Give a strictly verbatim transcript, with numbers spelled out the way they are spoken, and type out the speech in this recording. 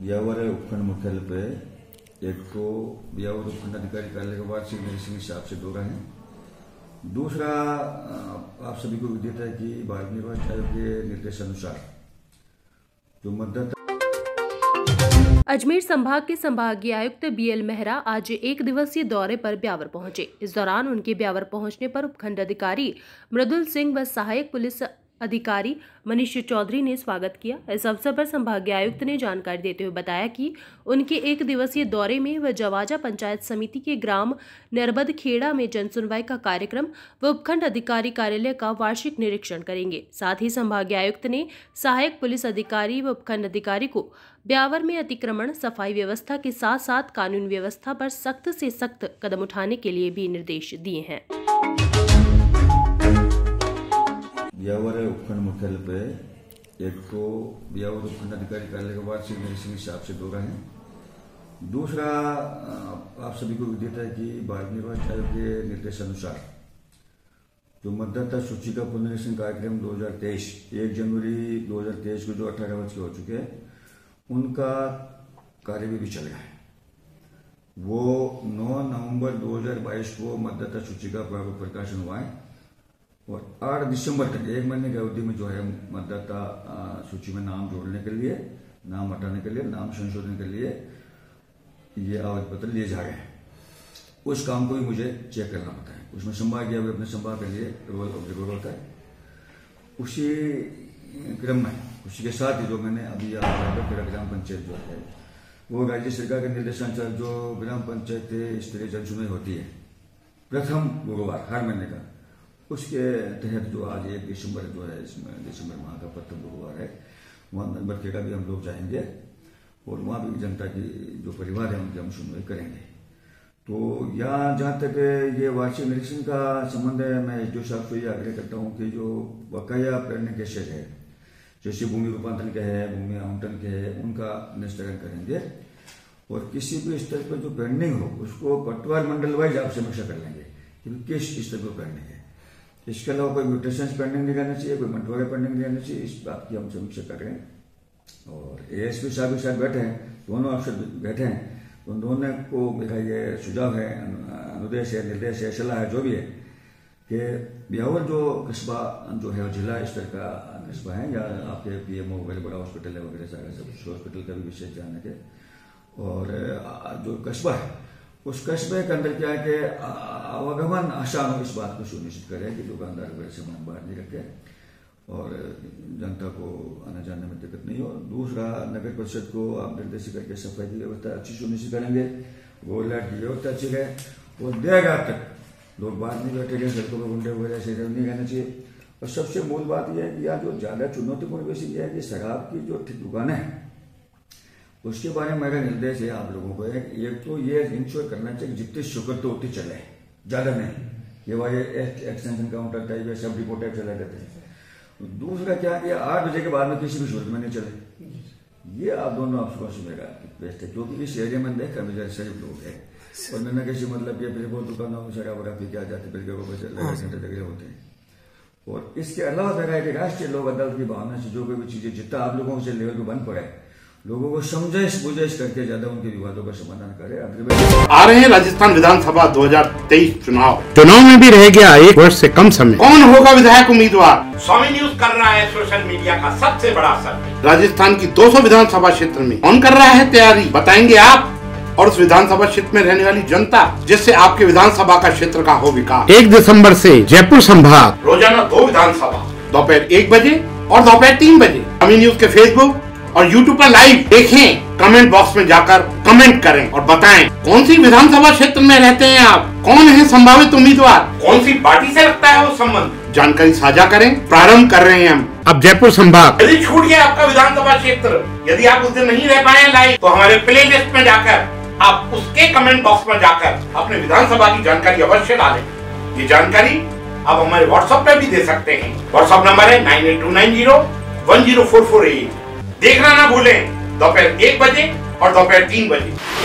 ब्यावर उपखंड मुख्यालय पे एक तो ब्यावर उपखंड अधिकारी कार्यालय के वार्षिक निरीक्षण हिसाब से दौरा है। दूसरा, आप सभी को विदित है कि भारत निर्वाचन आयोग के निर्देशानुसार जो मतदाता अजमेर संभाग के संभागीय आयुक्त बी एल मेहरा आज एक दिवसीय दौरे पर ब्यावर पहुंचे। इस दौरान उनके ब्यावर पहुंचने पर उपखंड अधिकारी मृदुल सिंह व सहायक पुलिस अधिकारी मनीष चौधरी ने स्वागत किया। इस अवसर पर संभागीय आयुक्त ने जानकारी देते हुए बताया कि उनके एक दिवसीय दौरे में वह जवाजा पंचायत समिति के ग्राम नरबद खेड़ा में जनसुनवाई का कार्यक्रम व उपखंड अधिकारी कार्यालय का वार्षिक निरीक्षण करेंगे। साथ ही संभागीय आयुक्त ने सहायक पुलिस अधिकारी व उपखंड अधिकारी को ब्यावर में अतिक्रमण, सफाई व्यवस्था के साथ साथ कानून व्यवस्था पर सख्त से सख्त कदम उठाने के लिए भी निर्देश दिए हैं। ब्यावर उपखंड मुख्यालय पे एक तो ब्यावर उपखंड अधिकारी कार्यालय के वार्षिक निरीक्षण हिसाब से दौरा है। दूसरा, आप सभी को विदित है कि भारत निर्वाचन आयोग के निर्देशानुसार जो मतदाता सूची का पुनरीक्षण कार्यक्रम दो हजार तेईस एक जनवरी दो हजार तेईस को जो अठारह वर्ष के हो चुके हैं उनका कार्य भी चल रहा है। वो नौ नवंबर दो हजार बाईस को मतदाता सूची का प्रकाशन हुआ है और आठ दिसंबर तक एक महीने की अवधि में जो है मतदाता सूची में नाम जोड़ने के लिए, नाम हटाने के लिए, नाम संशोधन के लिए ये आवेदन पत्र लिए जा रहे हैं। उस काम को भी मुझे चेक करना पड़ता है। उसमें संभागीय अपने संभाग के लिए रोल ऑब्जर्वर होता है। उसी क्रम में उसी के साथ ही जो मैंने अभी ग्राम पंचायत जो है वो राज्य सरकार के निर्देशानुसार जो ग्राम पंचायत स्तरीय जनसुनवाई होती है प्रथम गुरुवार हर महीने का, उसके तहत जो आज एक दिसंबर जो है इसमें दिसंबर माह का प्रथम गुरुवार है, वहाँ नंबर खेड़ा भी हम लोग जाएंगे और वहाँ भी जनता की जो परिवार है उनकी हम सुनवाई करेंगे। तो यहाँ जहाँ तक ये वार्षिक निरीक्षण का संबंध है, मैं एस डी ओ साहब से ये आग्रह करता हूँ कि जो बकाया पेंडिंग केसेज है जैसे भूमि रूपांतरण के है, भूमि आवंटन के है, उनका निस्तारण करेंगे और किसी भी स्तर पर जो पेंडिंग हो उसको पटवार मंडल वाइज आप समीक्षा कर लेंगे कि किस स्तर पर पेंडिंग है। इसके अलावा कोई म्यूटेशन पेंडिंग नहीं रहना चाहिए, कोई मंटवारा पेंडिंग नहीं रहना चाहिए। इस बात की हम समीक्षा कर रहे हैं और ए एस पी साहब के साथ बैठे हैं, दोनों अफसर बैठे हैं। उन दोनों को मेरा ये सुझाव है, अनुदेश है, निर्देश है, सलाह है, जो भी है कि ब्यावर जो कस्बा जो है जिला स्तर का कस्बा है या आपके पी एम ओ वगैरह बड़ा हॉस्पिटल है वगैरह सारा सब हॉस्पिटल का भी विशेष ध्यान रखे और जो कस्बा है उस कस्बे के अंदर क्या है कि आवागमन आसान हो, इस बात को सुनिश्चित करें कि दुकानदार वगैरह सामान बाहर नहीं रखे और जनता को आने जाने में दिक्कत नहीं हो। दूसरा, नगर परिषद को आप निर्देशित करके सफाई की व्यवस्था अच्छी सुनिश्चित करेंगे, गोल लाइट की व्यवस्था अच्छी रहे और देर रात तक लोग बाहर नहीं बैठेंगे, सड़कों पर गुंडे वगैरह से नहीं रहना चाहिए। और सबसे मूल बात यह है कि यहाँ जो ज्यादा चुनौतीपूर्ण विषय यह है कि शराब की जो दुकानें हैं उसके बारे में मेरा निर्देश है आप लोगों को, एक तो ये इंश्योर करना चाहिए कि जितनी शुगर तो उतनी चले, ज्यादा नहीं। ये वाले एक्सटेंशन काउंटर टाइप सब रिपोर्ट टाइप चला देते हैं। दूसरा क्या कि आठ बजे के बाद में किसी भी सूरत में नहीं चले। ये आप दोनों अफसरों से मेरा रिक्वेस्ट है क्योंकि इस एरिया में देख कर शरीफ लोग है और मैंने कैसे मतलब कि फिर बहुत दुकानों में शराब वगैरह पी के आ जाते फिर होते हैं। और इसके अलावा मेरा एक राष्ट्रीय लोक अदालत की भावना से जो कोई भी चीजें जितना आप लोगों से लेवल पर बन पड़े लोगों को समझाइश बुझाइश करके ज्यादा उनके विवादों का समाधान करें। आ रहे हैं राजस्थान विधानसभा दो हजार तेईस चुनाव चुनाव में भी रह गया एक वर्ष से कम समय। कौन होगा विधायक उम्मीदवार? स्वामी न्यूज कर रहा है सोशल मीडिया का सबसे बड़ा सर्वे। राजस्थान की दो सौ विधानसभा क्षेत्र में कौन कर रहा है तैयारी, बताएंगे आप और उस विधानसभा क्षेत्र में रहने वाली जनता, जिससे आपके विधानसभा का क्षेत्र का हो विकास। एक दिसंबर से जयपुर संभाग रोजाना दो विधानसभा दोपहर एक बजे और दोपहर तीन बजे स्वामी न्यूज के फेसबुक और यूट्यूब पर लाइव देखें। कमेंट बॉक्स में जाकर कमेंट करें और बताएं कौन सी विधानसभा क्षेत्र में रहते हैं आप, कौन है संभावित उम्मीदवार, कौन सी पार्टी से लगता है वो संबंध, जानकारी साझा करें। प्रारंभ कर रहे हैं हम अब जयपुर संभाग। यदि छूट गया आपका विधानसभा क्षेत्र, यदि आप उस दिन नहीं रह पाए लाइव, तो हमारे प्ले लिस्ट में जाकर आप उसके कमेंट बॉक्स में जाकर अपने विधानसभा की जानकारी अवश्य डालें। ये जानकारी आप हमारे व्हाट्सएप पे भी दे सकते हैं। व्हाट्सएप नंबर है nine eight two nine zero one zero four four eight. देखना ना भूलें दोपहर एक बजे और दोपहर तीन बजे।